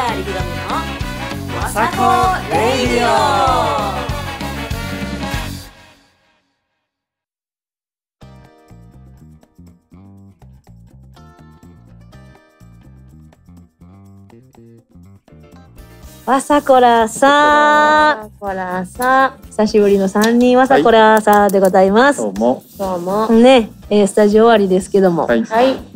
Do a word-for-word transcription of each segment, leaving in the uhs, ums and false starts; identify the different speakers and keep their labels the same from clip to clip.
Speaker 1: 田力神のわさこレイディオ。わさこらさ
Speaker 2: わさこらさ
Speaker 1: 久しぶりの三人わさこらさでございます。
Speaker 2: どうもどうも
Speaker 1: ね、えー、スタジオ終わりですけども、
Speaker 2: はい、はい、
Speaker 1: うん、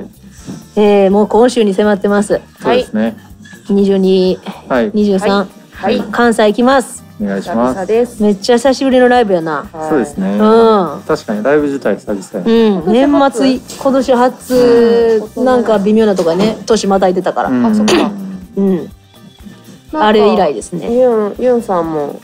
Speaker 1: えー、もう今週に迫ってます。
Speaker 2: そうですね。
Speaker 1: にじゅうに、
Speaker 2: はい、
Speaker 1: にじゅうさん、
Speaker 2: はい、
Speaker 1: 関西行きます。
Speaker 2: お願いします。
Speaker 1: めっちゃ久しぶりのライブやな。
Speaker 2: そうですね。
Speaker 1: うん、
Speaker 2: 確かにライブ自体久々
Speaker 1: や。うん、年末今年初なんか微妙なとかね、年またいてたから。
Speaker 2: あ、そっか。
Speaker 1: うん。あれ以来ですね。
Speaker 3: ユン、ユンさんも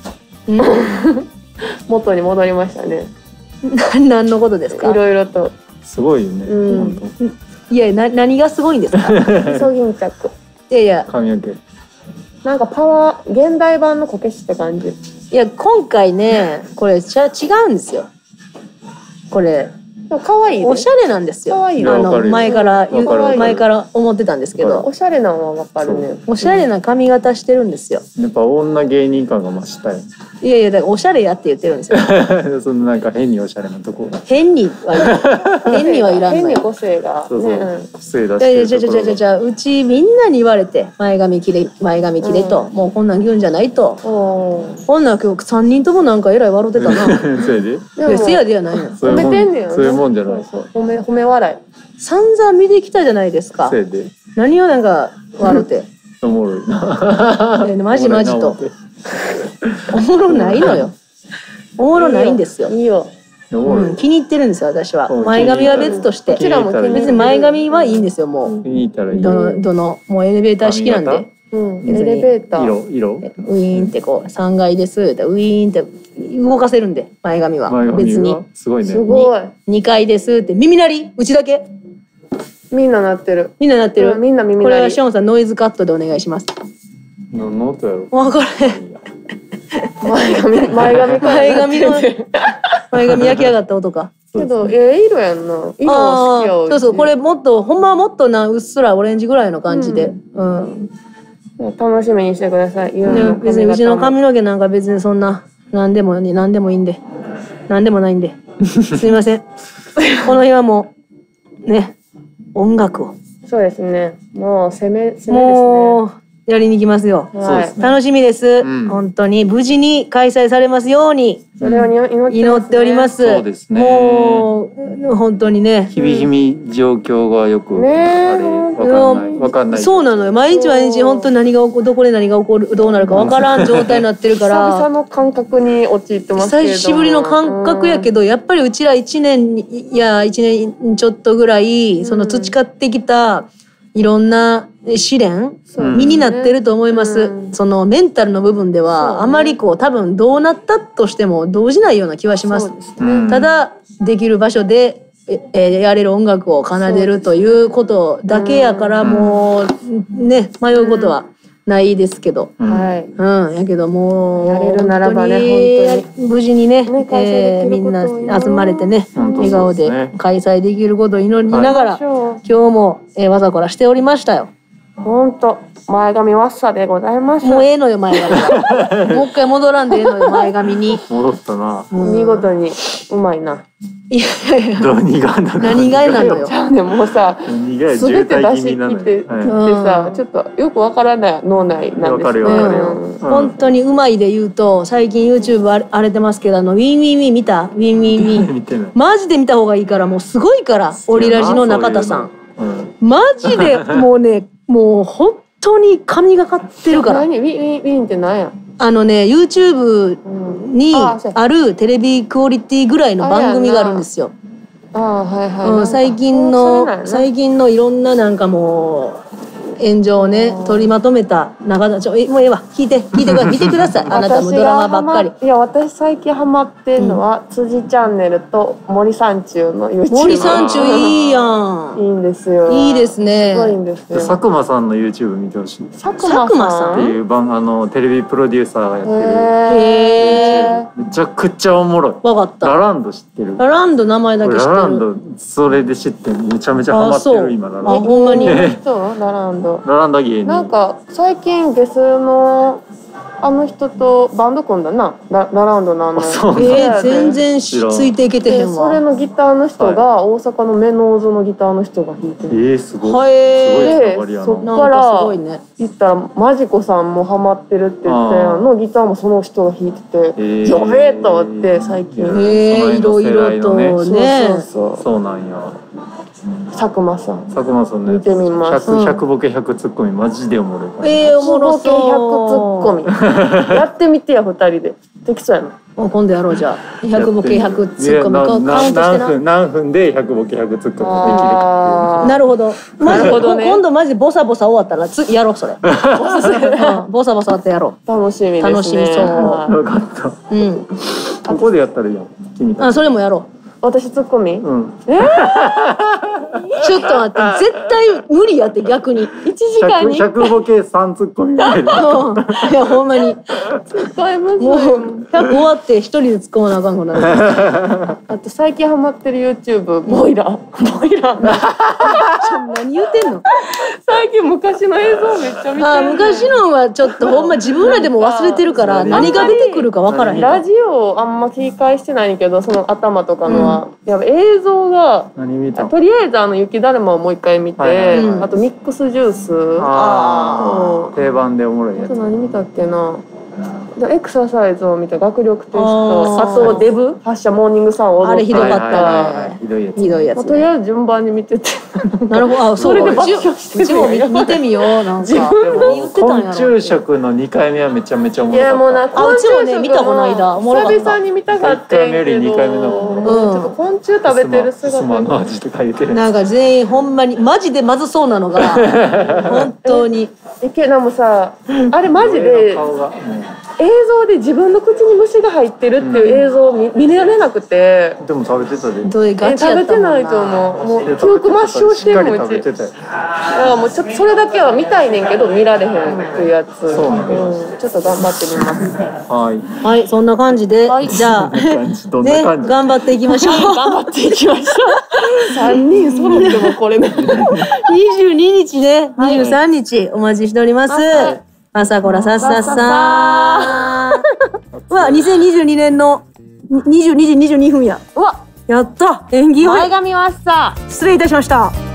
Speaker 3: 元に戻りましたね。
Speaker 1: 何のことですか？
Speaker 3: いろいろと。
Speaker 2: すごいよね。本
Speaker 1: 当。いや、な、何がすごいんですか？
Speaker 3: イソギンチャク。
Speaker 1: いやいや。
Speaker 2: 髪の毛。
Speaker 3: なんかパワー、現代版のこけしって感じ。
Speaker 1: いや、今回ね、これちゃ違うんですよ。これ。
Speaker 3: 可愛い。
Speaker 1: おしゃれなんですよ。あの前から前から思ってたんですけど。
Speaker 3: おしゃれなのはわかるね。
Speaker 1: おしゃれな髪型してるんですよ。
Speaker 2: やっぱ女芸人感が増したよ。
Speaker 1: いやいや、だからおしゃれやって言ってるんですよ。
Speaker 2: そのなんか変におしゃれなとこ。
Speaker 1: 変にはい変にはいらんのよ。
Speaker 3: 変に個性が。
Speaker 2: そうそう。個性出してるところ。
Speaker 1: じゃじゃじゃじゃじゃうちみんなに言われて前髪切れ前髪切れともうこんなん言うんじゃないと。こんなん今日三人ともなんかえらい笑ってたな。
Speaker 2: せいで？
Speaker 1: せやでやないの。
Speaker 3: 褒めてんねん。
Speaker 2: そういうもんじゃない。
Speaker 3: 褒め褒め笑い。
Speaker 1: 散々見てきたじゃないですか。
Speaker 2: せいで。
Speaker 1: 何をなんか笑って。
Speaker 2: おもろいな。
Speaker 1: マジマジと。おもろないのよ。おもろないんですよ。
Speaker 3: いいよ。
Speaker 1: 気に入ってるんですよ私は。前髪は別として。別に前髪はいいんですよもう。
Speaker 2: 気に入ったらいい。
Speaker 1: どのどのもうエレベーター式なんで。
Speaker 3: エレベーター。
Speaker 2: 色色。
Speaker 1: ウィーンってこう三階です。ウィーンって動かせるんで前髪は別に。
Speaker 2: すごいね。
Speaker 3: すごい。
Speaker 1: 二階ですって耳鳴りうちだけ。
Speaker 3: みんな鳴ってる。
Speaker 1: みんな鳴ってる。
Speaker 3: みんな耳鳴り。
Speaker 1: これはショーンさんノイズカットでお願いします。
Speaker 2: 何の音やろ。
Speaker 1: わこれ。
Speaker 3: 前髪前髪
Speaker 1: 前髪の前髪焼き上がった音か。
Speaker 3: けどええ色やんな。色好きやわ。
Speaker 1: そうそうこれもっとほんまはもっとなうっすらオレンジぐらいの感じで。うん。
Speaker 3: 楽しみにしてください。
Speaker 1: 別にうちの髪の毛なんか別にそんな何でも何でもいいんで何でもないんで。すみません。この日はもうね音楽を。
Speaker 3: そうですね。もう攻め攻めですね。
Speaker 1: もうやりに行きますよ。楽しみです。本当に無事に開催されますように。
Speaker 3: それを
Speaker 1: 祈っております。
Speaker 2: そうですね。
Speaker 1: もう本当にね。
Speaker 2: 日々日々状況がよくあれわかんないわかんない。
Speaker 1: そうなのよ。毎日毎日本当に何が起こどこで何が起こるどうなるかわからん状態になってるから。
Speaker 3: 久々の感覚に陥ってますけれども。
Speaker 1: 久しぶりの感覚やけどやっぱりうちら一年いや一年ちょっとぐらいその培ってきたいろんな試練身になってると思います。そのメンタルの部分ではあまりこう多分どうなったとしても動じないような気はします。ただできる場所でえやれる音楽を奏でるということだけやからもうね迷うことはないですけど、
Speaker 3: はい、
Speaker 1: うんやけどもう
Speaker 3: やれるならばね本当に
Speaker 1: 無事にねえみんな集まれてね笑顔で開催できることを祈りながら今日もわざこらしておりましたよ。
Speaker 3: 本当前髪わっさでございました。
Speaker 1: もうええのよ前髪は。もう一回戻らんでええのよ前髪に。
Speaker 2: 戻ったな。
Speaker 3: 見事にうまいな。
Speaker 1: いやいや
Speaker 2: 何が
Speaker 1: 何がなのよ。
Speaker 3: じゃあねもうさすべて出し切ってさちょっとよくわからない脳内なんですね。
Speaker 1: 本当にうまいで言うと最近 YouTube 荒れてますけどあのウィンウィンウィン見たウィンウィンウィンマジで見た方がいいからもうすごいからオリラジの中田さんマジでもうねもう本当に神がかってるから。
Speaker 3: 何ウィンウィンウィンって何や。
Speaker 1: あのね YouTube にあるテレビクオリティぐらいの番組があるんですよ。最近の最近のいろんななんかもう炎上をね取りまとめた中田ちょもうええわ聞いて聞いてください見てくださいあなたもドラマばっかり。
Speaker 3: いや私最近ハマってんのは、うん、辻チャンネルと森三中の YouTube。
Speaker 1: 森三中いいやん。
Speaker 3: いいんですよ。
Speaker 1: いいですね。
Speaker 3: すごいんですよ。
Speaker 2: 佐久間さんの YouTube 見てほしい。
Speaker 3: 佐久間さん
Speaker 2: っていう番あのテレビプロデューサーがやってる。
Speaker 1: へ
Speaker 2: めちゃくちゃおもろい。
Speaker 1: わかった。
Speaker 2: ラランド知ってる？
Speaker 1: ラランド名前だけ知ってる。
Speaker 2: ラランドそれで知ってめちゃめちゃハマってる今ラランド。
Speaker 1: あほんまに。
Speaker 3: そうラランド。 ど。
Speaker 2: 並んだ芸人。
Speaker 3: なんか最近ゲスのあの人とバンド組んだな、ラランドのあの。
Speaker 1: えー、全然ついていけてへんわ。
Speaker 3: それのギターの人が大阪のメノーズのギターの人が弾いてる。
Speaker 2: えー、すごい。
Speaker 1: で、
Speaker 3: そっから言ったらマジコさんもハマってるって言ったのギターもその人が弾いてて、やべえと思って最近。
Speaker 1: ええ、いろいろとね。
Speaker 3: そうそう
Speaker 2: そうなんや。
Speaker 3: 佐久間さん。
Speaker 2: 佐久間さんね。
Speaker 3: 見てみます。
Speaker 2: 百百ボケ百ツッコミマジでおもろいから。
Speaker 1: ええ、おもろそう。
Speaker 3: 百ボケ百ツッコミ。やってみてや二人で。できそうやな。
Speaker 1: もう今度やろうじゃあ。百ボケ百ツッコミカウントしてな。
Speaker 2: 何分何分で百ボケ百ツッコミできるか。
Speaker 1: なるほど。マジ今度マジボサボサ終わったら次やろうそれ。ボサボサってやろ
Speaker 3: う。楽しみですね。
Speaker 1: 楽しみそう。
Speaker 2: よかった。
Speaker 1: うん。
Speaker 2: ここでやったらいいやん。君
Speaker 1: あ、それもやろう。
Speaker 3: 私ツッコミ？
Speaker 2: うん。
Speaker 3: え？
Speaker 1: ちょっと待って、絶対無理やって逆に。
Speaker 3: 一時間に
Speaker 2: 百ボケ三ツッコミ。い
Speaker 1: やほんまに。
Speaker 3: 使います。
Speaker 1: もう百終わって一人で突っ込まなあかんくなる。
Speaker 3: あと最近ハマってる YouTube ボイラーボイラー。
Speaker 1: 何言ってんの？
Speaker 3: 最近昔の映像めっちゃ見てる。
Speaker 1: あ、昔のはちょっとほんま自分らでも忘れてるから何が出てくるかわからへん。
Speaker 3: ラジオあんま聞き返してないけどその頭とかのは、うん、やっぱ映像がとりあえずあの雪だるまをもう一回見て、はいはいはい、あとミックスジュース、
Speaker 2: ああ定番でおもろいやつ。
Speaker 3: あと何見たっけな。エクササイズを見た学力テスト、あとデブ発射モーニングサンを踊った。
Speaker 1: あれひどかったね。
Speaker 2: ひどいやつ。
Speaker 1: ひどいやつ。
Speaker 3: とりあえず順番に見てて。
Speaker 1: なるほど。あ、
Speaker 3: それで爆笑して
Speaker 1: る。うちも見てみようなんか。
Speaker 2: 昆虫食の二回目はめちゃめちゃおもろかった。
Speaker 3: いやもうな、
Speaker 1: あうちもね見たこの間。おもろかった。
Speaker 3: 久々に見たかったけど。
Speaker 2: いっかいめよりにかいめの。
Speaker 3: うん。ちょっと昆虫食べてる姿。
Speaker 2: スマの味とか言ってる。
Speaker 1: なんか全員ほんまにマジでまずそうなのが本当に。
Speaker 3: えけどもさ、あれマジで。映像で自分の口に虫が入ってるっていう映像を 見,、うん、見られなくて。
Speaker 2: でも食べてたで。
Speaker 1: どういうガチやったもんな。
Speaker 3: 食べてないと思う。もう記憶抹消してるもんうち。だからもうちょっとそれだけは見たいねんけど見られへんっていうやつ。
Speaker 2: そうなんだ、
Speaker 3: うん。ちょっと頑張ってみます。
Speaker 2: はい。
Speaker 1: はい、そんな感じで、はい、じゃあね頑張っていきましょう。
Speaker 3: 頑張っていきましょう。三人揃ってもこれね。
Speaker 1: にじゅうににちね、にじゅうさんにちお待ちしております。はい朝こらさっさっさー。うわ、にせんにじゅうにねんのにじゅうにじにじゅうにふんや。
Speaker 3: うわ、
Speaker 1: やった。縁起良い。
Speaker 3: 前髪はさ。
Speaker 1: 失礼いたしました。